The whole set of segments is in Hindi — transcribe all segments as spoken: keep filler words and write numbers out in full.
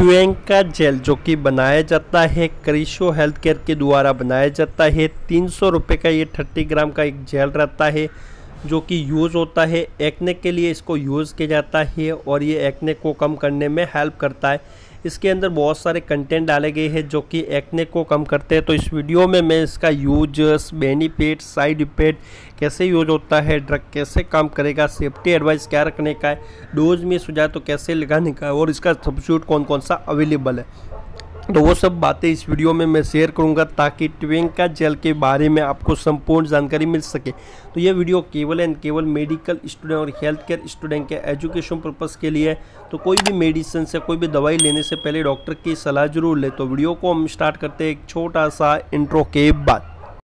ट्वेंका जेल जो कि बनाया जाता है क्रिशो हेल्थ केयर के द्वारा बनाया जाता है। तीन सौ रुपये का ये तीस ग्राम का एक जेल रहता है जो कि यूज़ होता है एक्ने के लिए। इसको यूज़ किया जाता है और ये एक्ने को कम करने में हेल्प करता है। इसके अंदर बहुत सारे कंटेंट डाले गए हैं जो कि एक्ने को कम करते हैं। तो इस वीडियो में मैं इसका यूज, बेनिफिट, साइड इफेक्ट, कैसे यूज होता है, ड्रग कैसे काम करेगा, सेफ्टी एडवाइस क्या रखने का है, डोज मिस हो जाए तो कैसे लगाने का है और इसका सब्स्टिट्यूट कौन कौन सा अवेलेबल है, तो वो सब बातें इस वीडियो में मैं शेयर करूंगा ताकि ट्वेंका जेल के बारे में आपको संपूर्ण जानकारी मिल सके। तो ये वीडियो केवल एंड केवल मेडिकल स्टूडेंट और हेल्थ केयर स्टूडेंट के एजुकेशन पर्पस के लिए है। तो कोई भी मेडिसिन से, कोई भी दवाई लेने से पहले डॉक्टर की सलाह जरूर ले। तो वीडियो को हम स्टार्ट करते हैं एक छोटा सा इंट्रो के बाद।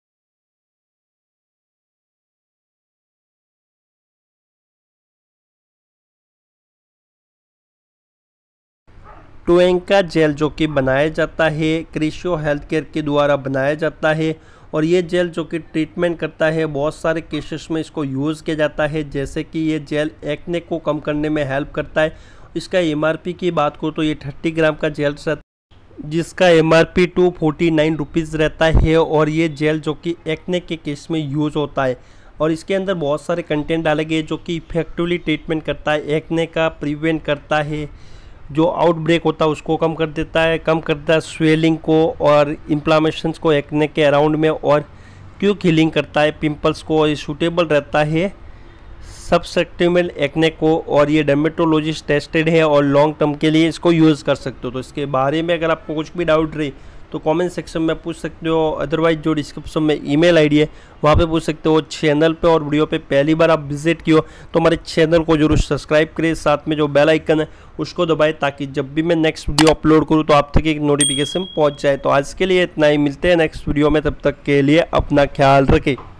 ट्वेंका जेल जो कि बनाया जाता है क्रिशो हेल्थ केयर के द्वारा बनाया जाता है और ये जेल जो कि ट्रीटमेंट करता है, बहुत सारे केसेस में इसको यूज़ किया जाता है। जैसे कि ये जेल एक्ने को कम करने में हेल्प करता है। इसका एमआरपी की बात करूँ तो ये तीस ग्राम का जेल रहता है जिसका MRP two forty nine rupees रहता है और ये जेल जो कि एक्ने के केस में यूज़ होता है और इसके अंदर बहुत सारे कंटेंट डाले गए जो कि इफेक्टिवली ट्रीटमेंट करता है, एक्ने का प्रिवेंट करता है, जो आउटब्रेक होता है उसको कम कर देता है, कम करता है स्वेलिंग को और इन्फ्लामेशंस को एक्ने के अराउंड में, और क्विक हीलिंग करता है पिंपल्स को। और ये सूटेबल रहता है सबसेक्टिवल एक्ने को और ये डर्मेटोलॉजिस्ट टेस्टेड है और लॉन्ग टर्म के लिए इसको यूज़ कर सकते हो। तो इसके बारे में अगर आपको कुछ भी डाउट रही तो कमेंट सेक्शन में पूछ सकते हो, अदरवाइज जो डिस्क्रिप्शन में ईमेल आईडी है वहाँ पे पूछ सकते हो। चैनल पे और वीडियो पे पहली बार आप विजिट किए हो तो हमारे चैनल को जरूर सब्सक्राइब करें, साथ में जो बेल आइकन है उसको दबाएं ताकि जब भी मैं नेक्स्ट वीडियो अपलोड करूँ तो आप तक एक नोटिफिकेशन पहुँच जाए। तो आज के लिए इतना ही, मिलते हैं नेक्स्ट वीडियो में, तब तक के लिए अपना ख्याल रखें।